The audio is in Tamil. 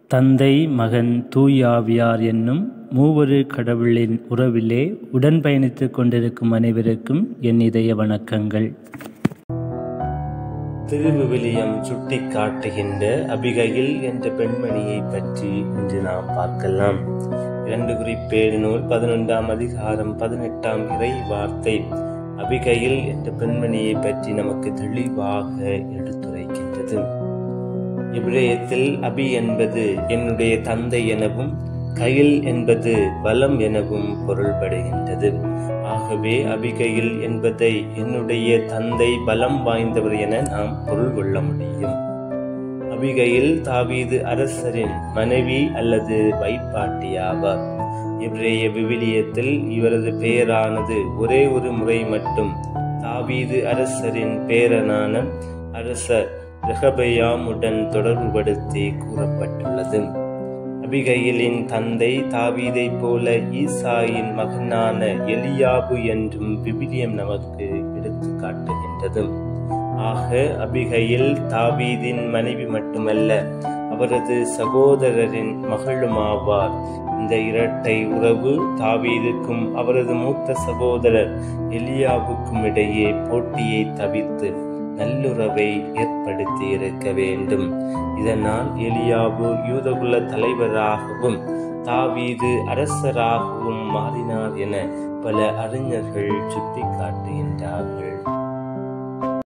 தந்தை, மகன், தூயாவியார் என்னும் மூவொரு கடவுளின் உறவிலே உடன் பயணித்துக் கொண்டிருக்கும் அனைவருக்கும் என் இதய வணக்கங்கள். திருவிவிலியம் சுட்டி காட்டுகின்ற அபிகையில் என்ற பெண்மணியை பற்றி இன்று நாம் பார்க்கலாம். 2 குறிப்பேடு நூல் 11ஆம் அதிகாரம் 18ஆம் இறை வார்த்தை அபிகையில் என்ற பெண்மணியை பற்றி நமக்கு தெளிவாக எடுத்துரைக்கின்றது. எபிரேயத்தில் அபி என்பது என்னுடைய தந்தை எனவும், கையில் என்பது பலம் எனவும் பொருள்படுகின்றது. ஆகவே அபிகையில் என்பதை என்னுடைய தந்தை பலம் வாய்ந்தவர் என நாம் பொருள் கொள்ள முடியும். அபிகையில் தாவீது அரசரின் மனைவி அல்லது வைப்பாட்டி ஆவார். எபிரேய விவிலியத்தில் இவரது பெயரானது ஒரே ஒரு முறை மட்டும் தாவீது அரசரின் பேரனான அரசர் ரெகபெயாமுடன் தொடர்புபடுத்தி கூறப்பட்டுள்ளது. அபிகையிலின் தந்தை தாவீதை போல ஈசாயின் மகனான எலியாபு என்றும் விவிலியம் நமக்கு எடுத்து காட்டுகின்றது. ஆக அபிகையில் தாவீதின் மனைவி மட்டுமல்ல, அவரது சகோதரரின் மகளுமாவார். இந்த இரட்டை உறவு தாவீதுக்கும் அவரது மூத்த சகோதரர் எலியாபுக்கும் இடையே போட்டியை தவிர்த்து நல்லுறவை ஏற்படுத்தி இருக்க வேண்டும். இதனால் எலியாபு யூதகுல தலைவராகவும் தாவீது அரசராகவும் மாறினார் என பல அறிஞர்கள் சுட்டி காட்டுகின்றார்கள்.